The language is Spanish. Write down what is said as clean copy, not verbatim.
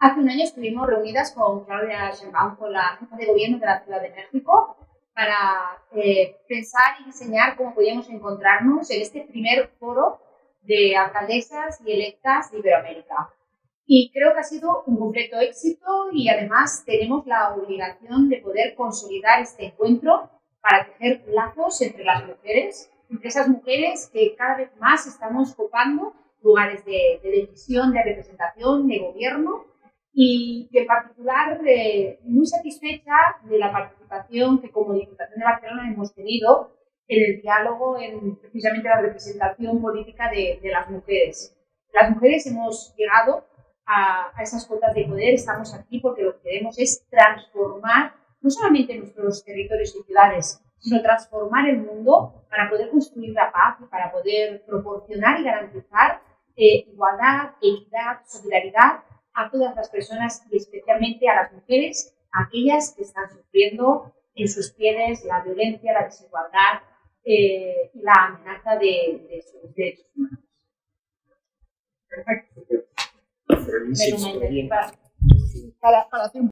Hace un año estuvimos reunidas con Claudia Sheinbaum, con la jefa de gobierno de la Ciudad de México, para pensar y diseñar cómo podíamos encontrarnos en este primer foro de alcaldesas y electas de Iberoamérica. Y creo que ha sido un completo éxito y además tenemos la obligación de poder consolidar este encuentro para tejer lazos entre las mujeres, entre esas mujeres que cada vez más estamos ocupando lugares de decisión, de representación, de gobierno y en particular muy satisfecha de la participación que como Diputación de Barcelona hemos tenido en el diálogo, en precisamente la representación política de las mujeres. Las mujeres hemos llegado a esas cotas de poder, estamos aquí porque lo que queremos es transformar no solamente nuestros territorios y ciudades, sino transformar el mundo para poder construir la paz y para poder proporcionar y garantizar igualdad, equidad, solidaridad a todas las personas y especialmente a las mujeres, aquellas que están sufriendo en sus pieles la violencia, la desigualdad y la amenaza de sus derechos humanos. Perfecto. Pero Pero para hacer un